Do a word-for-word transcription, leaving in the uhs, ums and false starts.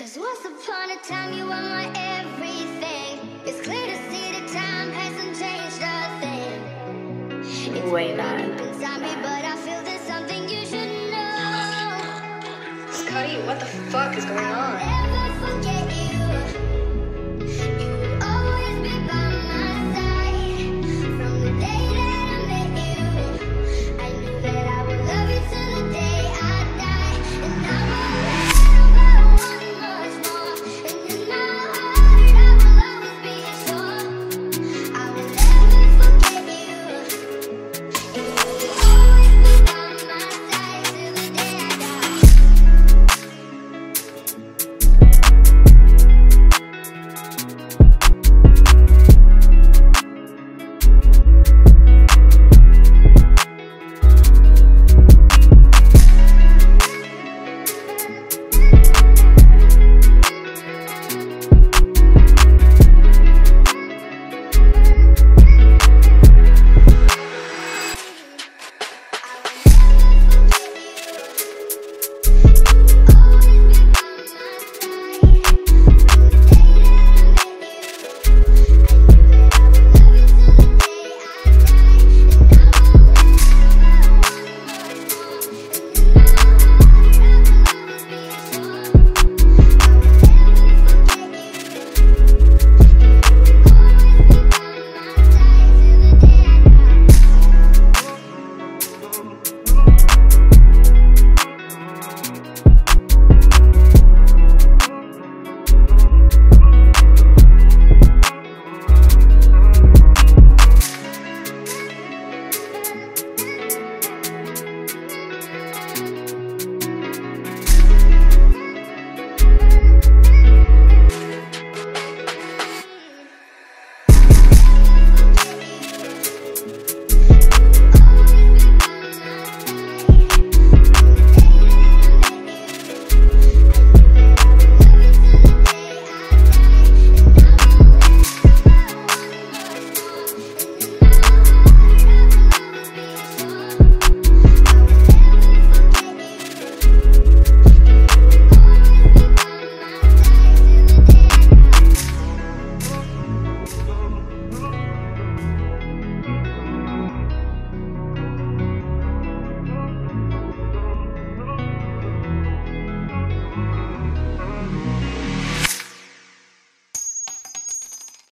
Cause once upon a time you were my everything. It's clear to see the time hasn't changed a thing. It's way not. Inside me, but I feel there's something you should know. Scottie, what the fuck is going on?